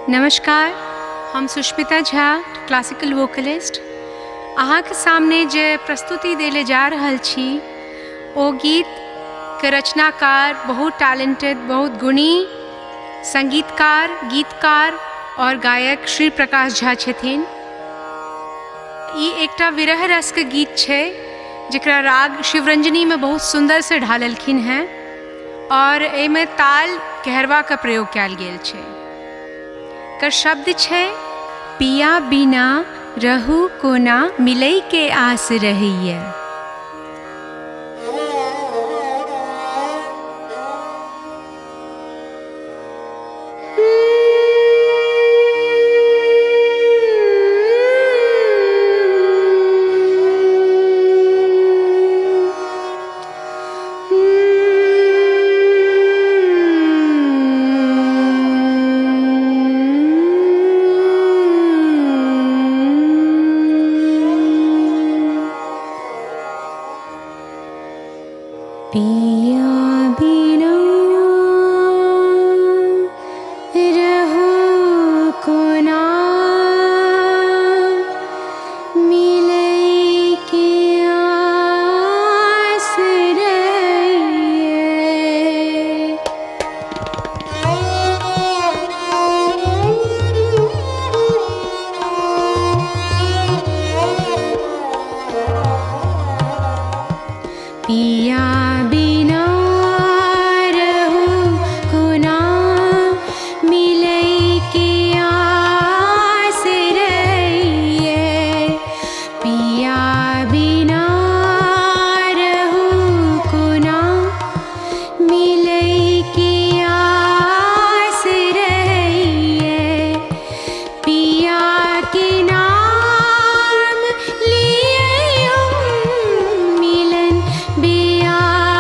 नमस्कार, हम Sushmita Jha, classical vocalist. अहाँके सामने जे प्रस्तुति देले जा रहल छी ओ गीत के रचनाकार बहुत टैलेंटेड, बहुत गुणी संगीतकार, गीतकार और गायक श्री प्रकाश झा छथिन। ई एकटा विरह रस के गीत छै जेकरा राग शिवरंजनी में बहुत सुंदर से ढाललखिन हैं और एमे ताल कहरवा का प्रयोग कयल गेल छै। कर शब्द छै पिया बिना रहू कोना मिलै के आस रहिए। पिया बिना रहू कोना मिलै के आस रहिए। पिया बिना रहू कोना मिलै के आस रहिए। पिया बिना रहू कोना मिलै के आस रहिए। पिया के नाम लिए हम मिलन बिया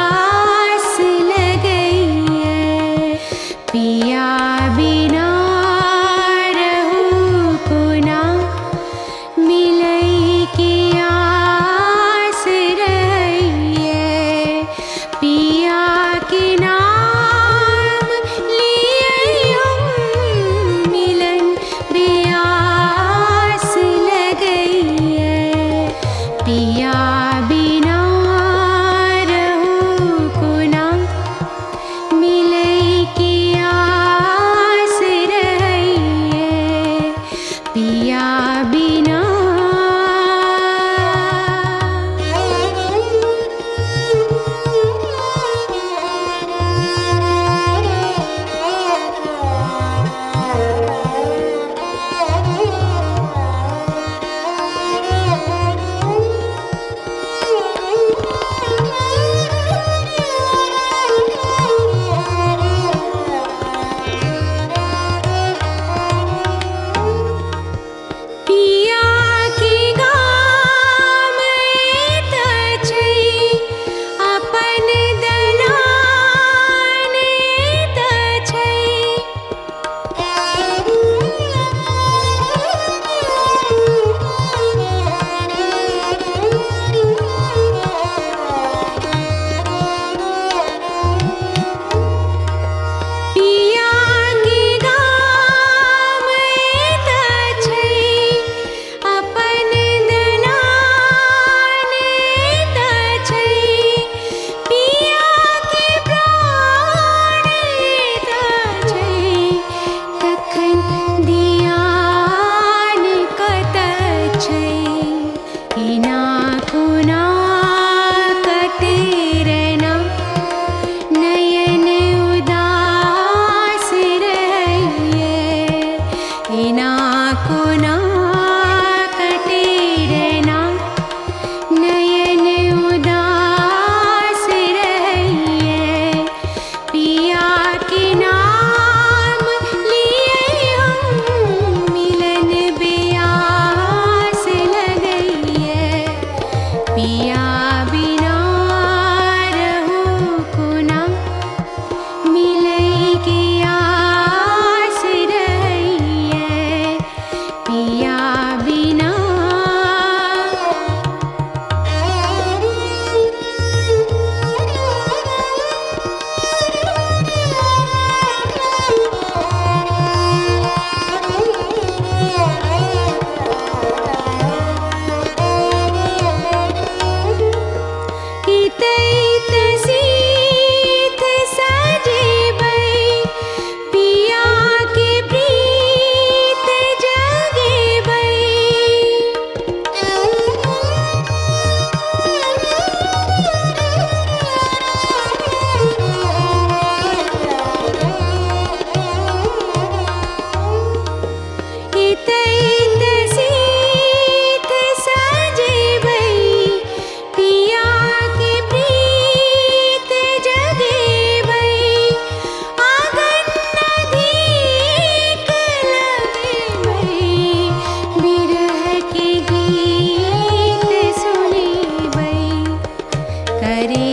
तरे